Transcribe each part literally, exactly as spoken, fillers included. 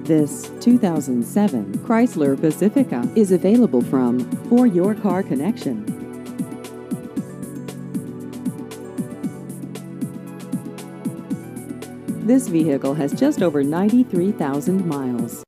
This two thousand seven Chrysler Pacifica is available from For Your Car Connection. This vehicle has just over ninety-three thousand miles.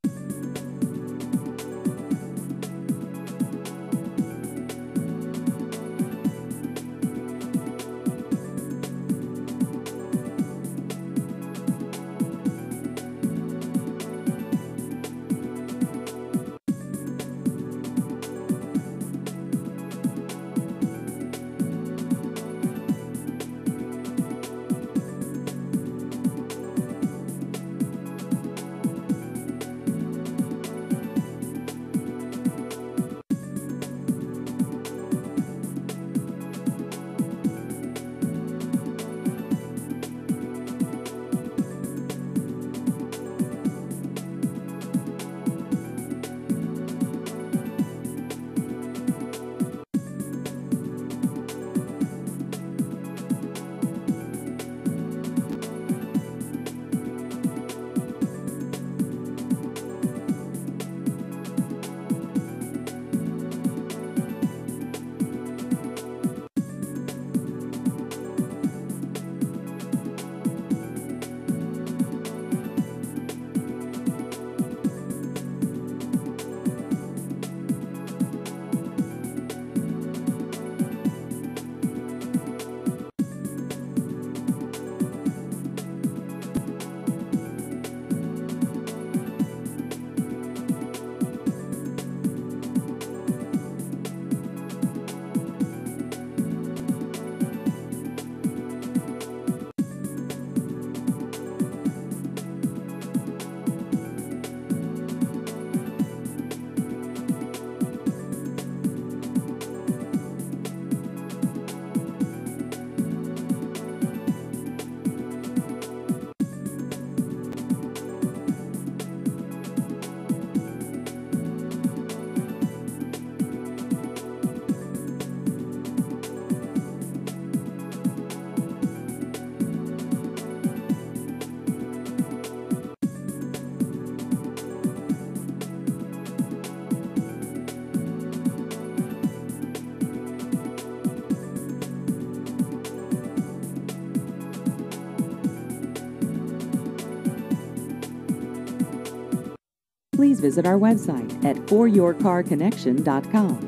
Please visit our website at for your car connection dot com.